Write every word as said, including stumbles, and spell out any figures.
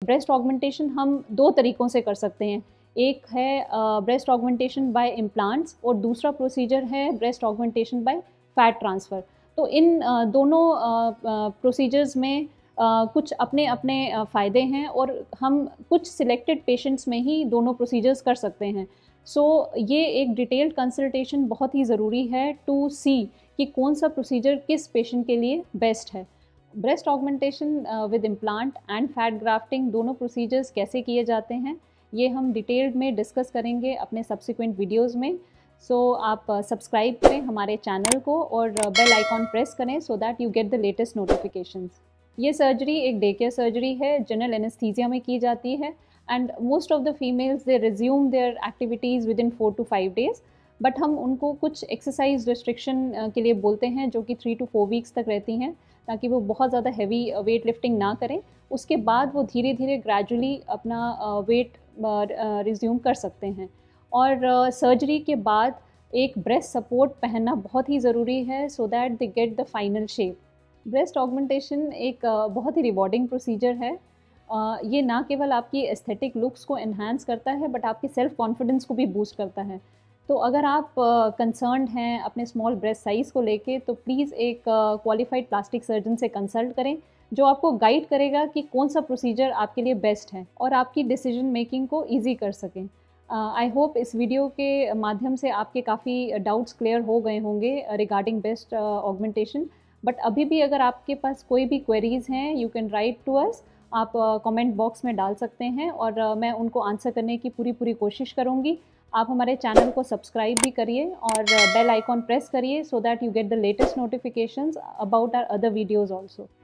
Breast augmentation हम दो तरीक़ों से कर सकते हैं। एक है ब्रेस्ट ऑगमेंटेशन बाय इम्प्लांट्स और दूसरा प्रोसीजर है breast augmentation by fat transfer. तो इन uh, दोनों प्रोसीजर्स uh, में uh, कुछ अपने अपने uh, फ़ायदे हैं और हम कुछ सिलेक्टेड पेशेंट्स में ही दोनों प्रोसीजर्स कर सकते हैं। सो so, ये एक डिटेल्ड कंसल्टेशन बहुत ही ज़रूरी है टू सी कि कौन सा प्रोसीजर किस पेशेंट के लिए बेस्ट है। Breast augmentation with implant and fat grafting दोनों प्रोसीजर्स कैसे किए जाते हैं ये हम डिटेल्ड में डिस्कस करेंगे अपने सब्सिक्वेंट वीडियोस में। सो so, आप सब्सक्राइब uh, करें हमारे चैनल को और बेल आइकॉन प्रेस करें so that you get the latest notifications. ये सर्जरी एक डे केयर सर्जरी है, जनरल एनेस्थीसिया में की जाती है and most of the females they resume their activities within four to five days, but हम उनको कुछ एक्सरसाइज रिस्ट्रिक्शन के लिए बोलते हैं जो कि थ्री टू फोर वीक्स तक रहती हैं, ताकि वो बहुत ज़्यादा हैवी वेट लिफ्टिंग ना करें। उसके बाद वो धीरे धीरे ग्रेजुअली अपना वेट रिज्यूम कर सकते हैं। और सर्जरी uh, के बाद एक ब्रेस्ट सपोर्ट पहनना बहुत ही ज़रूरी है so that they get the final shape. Breast augmentation एक uh, बहुत ही रिवॉर्डिंग प्रोसीजर है। uh, ये ना केवल आपकी एस्थेटिक लुक्स को एनहांस करता है बट आपकी सेल्फ कॉन्फिडेंस को भी बूस्ट करता है। तो अगर आप कंसर्न uh, हैं अपने स्मॉल ब्रेस्ट साइज़ को लेके तो प्लीज़ एक क्वालिफाइड प्लास्टिक सर्जन से कंसल्ट करें जो आपको गाइड करेगा कि कौन सा प्रोसीजर आपके लिए बेस्ट है और आपकी डिसीजन मेकिंग को ईजी कर सकें। आई uh, होप इस वीडियो के माध्यम से आपके काफ़ी डाउट्स क्लियर हो गए होंगे रिगार्डिंग ब्रेस्ट ऑगमेंटेशन। बट अभी भी अगर आपके पास कोई भी क्वेरीज़ हैं you can write to us, आप कमेंट uh, बॉक्स में डाल सकते हैं और uh, मैं उनको आंसर करने की पूरी पूरी कोशिश करूँगी। आप हमारे चैनल को सब्सक्राइब भी करिए और बेल आइकॉन प्रेस करिए so that you get the latest notifications about our other videos also.